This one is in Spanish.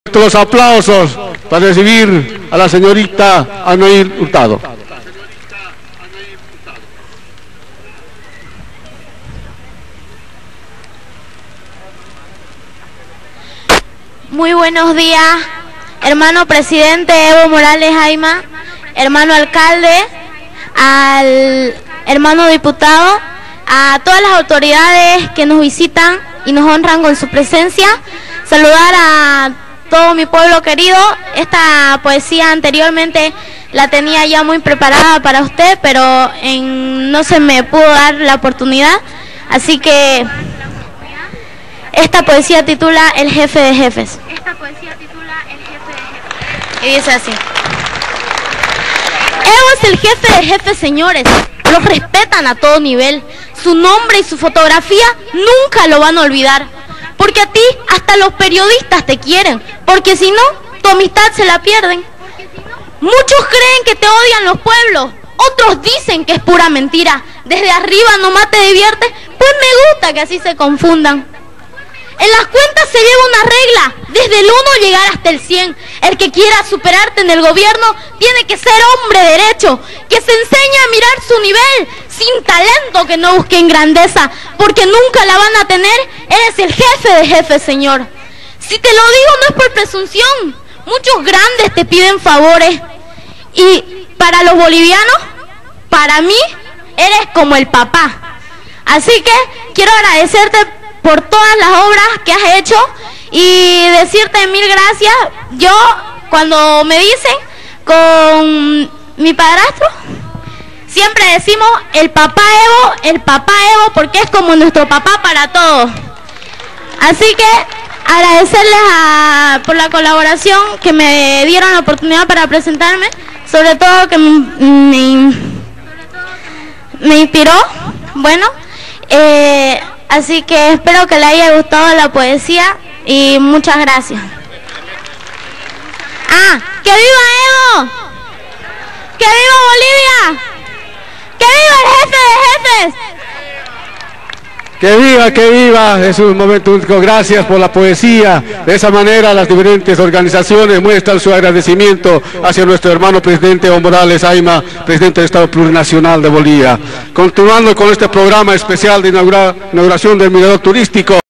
Los aplausos para recibir a la señorita Anair Hurtado. Muy buenos días, hermano presidente Evo Morales Ayma, hermano alcalde, al hermano diputado, a todas las autoridades que nos visitan y nos honran con su presencia. Saludar a todo mi pueblo querido. Esta poesía anteriormente la tenía ya muy preparada para usted, pero no se me pudo dar la oportunidad, así que esta poesía titula El jefe de jefes. Y dice así: Evo es el jefe de jefes, señores. Los respetan a todo nivel. Su nombre y su fotografía nunca lo van a olvidar. Porque a ti hasta los periodistas te quieren, porque si no, tu amistad se la pierden. Muchos creen que te odian los pueblos, otros dicen que es pura mentira. Desde arriba nomás te diviertes, pues me gusta que así se confundan. En las cuentas se lleva una regla, desde el 1 llegar hasta el 100. El que quiera superarte en el gobierno tiene que ser hombre derecho, que se enseñe a mirar su nivel, sin talento que no busquen grandeza, porque nunca la van a tener. Eres el jefe de jefes, señor. Si te lo digo no es por presunción, muchos grandes te piden favores, y para los bolivianos, para mí, eres como el papá. Así que quiero agradecerte por todas las obras que has hecho y decirte mil gracias. Yo, cuando me dicen con mi padrastro, siempre decimos el papá Evo, porque es como nuestro papá para todos. Así que agradecerles por la colaboración, que me dieron la oportunidad para presentarme, sobre todo que me inspiró. Bueno, así que espero que le haya gustado la poesía y muchas gracias. ¡Que viva Evo! ¡Que viva Bolivia! ¡Que viva el jefe de jefes! Que viva, es un momento único. Gracias por la poesía. De esa manera las diferentes organizaciones muestran su agradecimiento hacia nuestro hermano presidente Evo Morales Ayma, presidente del Estado Plurinacional de Bolivia. Continuando con este programa especial de inauguración del mirador turístico.